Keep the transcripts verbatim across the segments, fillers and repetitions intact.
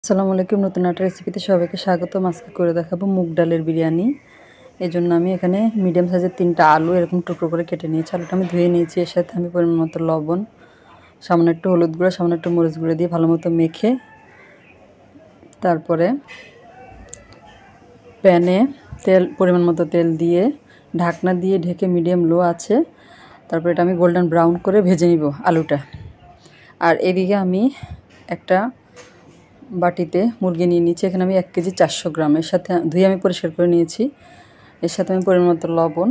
আসসালামু আলাইকুম। নতুন একটা রেসিপিতে সবাইকে স্বাগতম। আজকে করে দেখাবো মুগ ডালের বিরিয়ানি। এই জন্য আমি এখানে মিডিয়াম সাইজের তিনটা আলু এরকম টুকরো করে কেটে নিয়েছি। আলুটা আমি ধুয়ে নিয়েছি। এর সাথে আমি পরিমাণ মতো লবণ, সামান্য একটু হলুদ গুঁড়া, সামান্য একটু মরিচ গুঁড়া দিয়ে ভালো মতো মেখে তারপরে প্যানে তেল পরিমাণ মতো তেল দিয়ে ঢাকনা দিয়ে ঢেকে মিডিয়াম লো আছে তারপরে এটা আমি গোল্ডেন ব্রাউন করে ভেজে নিব আলুটা। আর এদিকে আমি একটা বাটিতে মুরগি নিয়ে নিয়েছি। এখানে আমি এক কেজি চারশো গ্রাম, এর সাথে ধুয়ে আমি পরিষ্কার করে নিয়েছি। এর সাথে আমি পরিমাণ মতো লবণ,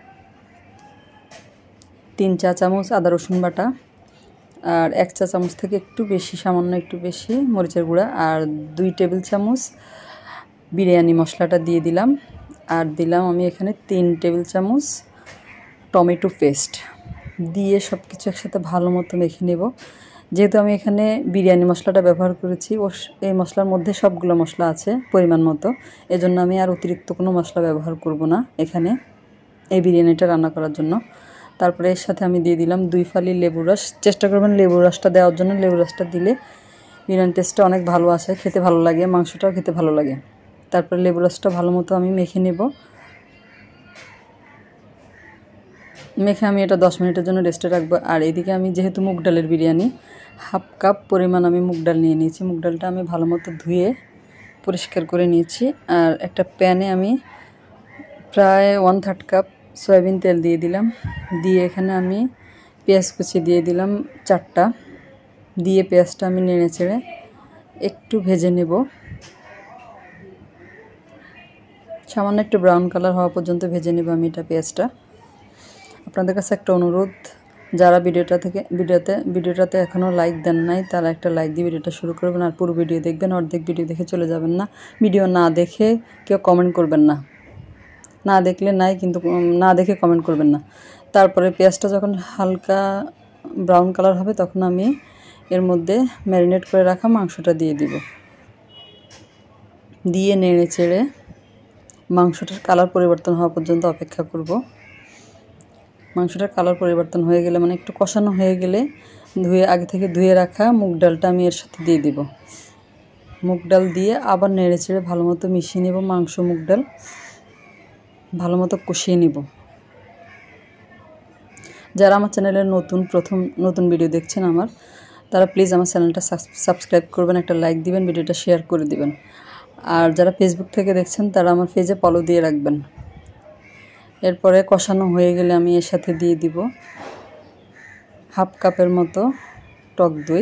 তিন চা চামচ আদা রসুন বাটা, আর এক চা চামচ থেকে একটু বেশি, সামান্য একটু বেশি মরিচের গুঁড়া, আর দুই টেবিল চামচ বিরিয়ানি মশলাটা দিয়ে দিলাম। আর দিলাম আমি এখানে তিন টেবিল চামচ টমেটো পেস্ট দিয়ে সব কিছু একসাথে ভালো মতো মেখে নেব। যেহেতু আমি এখানে বিরিয়ানি মশলাটা ব্যবহার করেছি, ও এই মশলার মধ্যে সবগুলো মশলা আছে পরিমাণ মতো, এজন্য আমি আর অতিরিক্ত কোনো মশলা ব্যবহার করব না এখানে এই বিরিয়ানিটা রান্না করার জন্য। তারপরে এর সাথে আমি দিয়ে দিলাম দুই ফালি লেবুর রস। চেষ্টা করবেন লেবুর রসটা দেওয়ার জন্য। লেবুর রসটা দিলে বিরিয়ানি টেস্টটা অনেক ভালো আসে, খেতে ভালো লাগে, মাংসটাও খেতে ভালো লাগে। তারপরে লেবুর রসটা ভালো মতো আমি মেখে নেব। মেখে আমি এটা দশ মিনিটের জন্য রেস্টে রাখবো। আর এদিকে আমি যেহেতু মুগ ডালের বিরিয়ানি, হাফ কাপ পরিমাণ আমি মুগ ডাল নিয়ে নিয়েছি। মুগ ডালটা আমি ভালো মতো ধুয়ে পরিষ্কার করে নিয়েছি। আর একটা প্যানে আমি প্রায় ওয়ান থার্ড কাপ সয়াবিন তেল দিয়ে দিলাম। দিয়ে এখানে আমি পেঁয়াজ কুচি দিয়ে দিলাম চারটা। দিয়ে পেঁয়াজটা আমি নেড়ে চেড়ে একটু ভেজে নেব, সামান্য একটু ব্রাউন কালার হওয়া পর্যন্ত ভেজে নেব আমি এটা পেঁয়াজটা। আপনাদের কাছে একটা অনুরোধ, যারা ভিডিওটা থেকে ভিডিওতে ভিডিওটাতে এখনও লাইক দেন নাই তারা একটা লাইক দিয়ে ভিডিওটা শুরু করবেন। আর পুরো ভিডিও দেখবেন, অর্ধেক ভিডিও দেখে চলে যাবেন না। ভিডিও না দেখে কেউ কমেন্ট করবেন না, না দেখলে নাই কিন্তু না দেখে কমেন্ট করবেন না। তারপরে পেঁয়াজটা যখন হালকা ব্রাউন কালার হবে তখন আমি এর মধ্যে ম্যারিনেট করে রাখা মাংসটা দিয়ে দিব। দিয়ে নেড়ে চেড়ে মাংসটার কালার পরিবর্তন হওয়া পর্যন্ত অপেক্ষা করব। মাংসটার কালার পরিবর্তন হয়ে গেলে, মানে একটু কষানো হয়ে গেলে, ধুয়ে আগে থেকে ধুয়ে রাখা মুগ ডালটা আমি এর সাথে দিয়ে দিব। মুগ ডাল দিয়ে আবার নেড়ে চেড়ে ভালো মতো মিশিয়ে নেব। মাংস মুগ ডাল ভালো মতো কষিয়ে নেব। যারা আমার চ্যানেলের নতুন প্রথম নতুন ভিডিও দেখছেন আমার, তারা প্লিজ আমার চ্যানেলটা সাবস্ক্রাইব করবেন, একটা লাইক দিবেন, ভিডিওটা শেয়ার করে দিবেন। আর যারা ফেসবুক থেকে দেখছেন তারা আমার পেজে ফলো দিয়ে রাখবেন। এরপরে কষানো হয়ে গেলে আমি এর সাথে দিয়ে দিব হাফ কাপের মতো টক দই।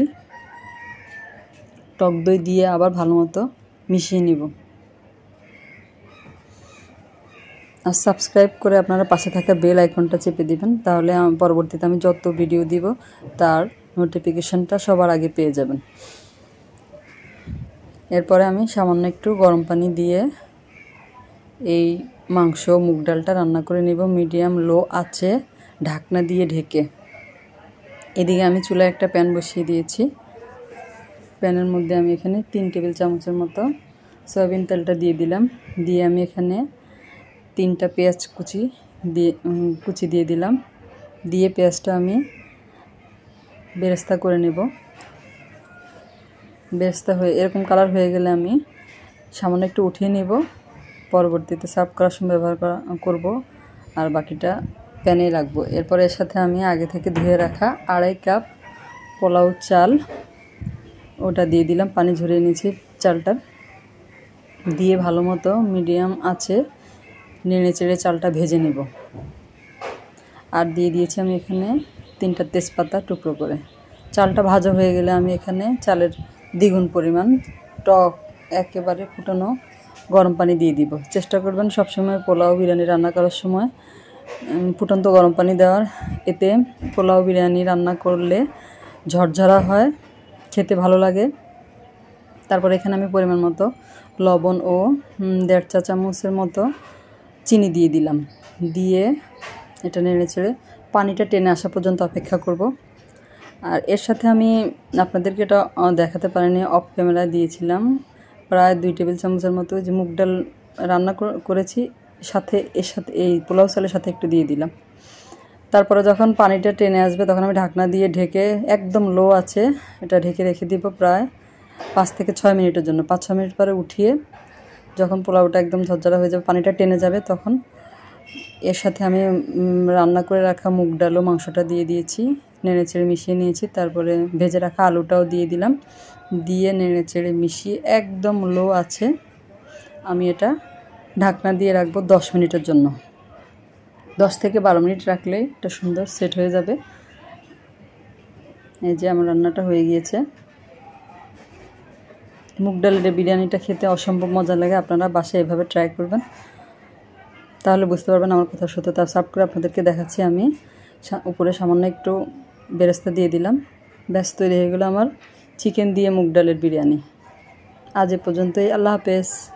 টক দই দিয়ে আবার ভালো মতো মিশিয়ে নিব। আর সাবস্ক্রাইব করে আপনারা পাশে থাকা বেল আইকনটা চেপে দিবেন, তাহলে পরবর্তীতে আমি যত ভিডিও দিব তার নোটিফিকেশনটা সবার আগে পেয়ে যাবেন। এরপরে আমি সামান্য একটু গরম পানি দিয়ে এই মাংস মুগ ডালটা রান্না করে নেব মিডিয়াম লো আছে ঢাকনা দিয়ে ঢেকে। এদিকে আমি চুলায় একটা প্যান বসিয়ে দিয়েছি। প্যানের মধ্যে আমি এখানে তিন টেবিল চামচের মতো সয়াবিন তেলটা দিয়ে দিলাম। দিয়ে আমি এখানে তিনটা পেঁয়াজ কুচি দিয়ে কুচি দিয়ে দিলাম। দিয়ে পেঁয়াজটা আমি বেরেস্তা করে নেব। বেরেস্তা হয়ে এরকম কালার হয়ে গেলে আমি সামান্য একটু উঠিয়ে নেব, পরবর্তীতে সার্ভ করার সময় ব্যবহার করব। আর বাকিটা প্যানে রাখবো। এরপর এর সাথে আমি আগে থেকে ধুয়ে রাখা আড়াই কাপ পোলাও চাল ওটা দিয়ে দিলাম। পানি ঝরিয়ে নিয়েছি চালটার। দিয়ে ভালো মতো মিডিয়াম আছে নেড়ে চেড়ে চালটা ভেজে নেব। আর দিয়ে দিয়েছি আমি এখানে তিনটা তেজপাতা টুকরো করে। চালটা ভাজা হয়ে গেলে আমি এখানে চালের দ্বিগুণ পরিমাণ টক একেবারে ফুটানো গরম পানি দিয়ে দিব। চেষ্টা করবেন সবসময় পোলাও বিরিয়ানি রান্না করার সময় ফুটন্ত গরম পানি দেওয়ার। এতে পোলাও বিরিয়ানি রান্না করলে ঝরঝরা হয়, খেতে ভালো লাগে। তারপর এখানে আমি পরিমাণ মতো লবণ ও দেড় চা চামচের মতো চিনি দিয়ে দিলাম। দিয়ে এটা নেড়ে চেড়ে পানিটা টেনে আসা পর্যন্ত অপেক্ষা করব। আর এর সাথে আমি আপনাদেরকে এটা দেখাতে পারিনি, অফ ক্যামেরায় দিয়েছিলাম প্রায় দুই টেবিল চামচের মতো যে মুগ ডাল রান্না করেছি, সাথে এর সাথে এই পোলাও চালের সাথে একটু দিয়ে দিলাম। তারপরে যখন পানিটা টেনে আসবে তখন আমি ঢাকনা দিয়ে ঢেকে একদম লো আছে এটা ঢেকে রেখে দিব প্রায় পাঁচ থেকে ছয় মিনিটের জন্য। পাঁচ ছয় মিনিট পরে উঠিয়ে যখন পোলাওটা একদম ঝরঝরা হয়ে যাবে, পানিটা টেনে যাবে, তখন এর সাথে আমি রান্না করে রাখা মুগ ডাল ও মাংসটা দিয়ে দিয়েছি, নেড়ে চেড়ে মিশিয়ে নিয়েছি। তারপরে ভেজে রাখা আলুটাও দিয়ে দিলাম, দিয়ে নেড়ে চেড়ে মিশিয়ে একদম লো আছে আমি এটা ঢাকনা দিয়ে রাখবো দশ মিনিটের জন্য। দশ থেকে বারো মিনিট রাখলেই এটা সুন্দর সেট হয়ে যাবে। এই যে আমার রান্নাটা হয়ে গিয়েছে। মুগ ডালের বিরিয়ানিটা খেতে অসম্ভব মজা লাগে, আপনারা বাসায় এভাবে ট্রাই করবেন, তাহলে বুঝতে পারবেন আমার কথা সত্যতা। সার্ভ করে আপনাদেরকে দেখাচ্ছি আমি। উপরে সামান্য একটু বেরেস্তা দিয়ে দিলাম, ব্যাস তৈরি হয়ে গেলো আমার চিকেন দিয়ে মুগ ডালের বিরিয়ানি। আজ এ পর্যন্তই, আল্লাহ হাফেজ।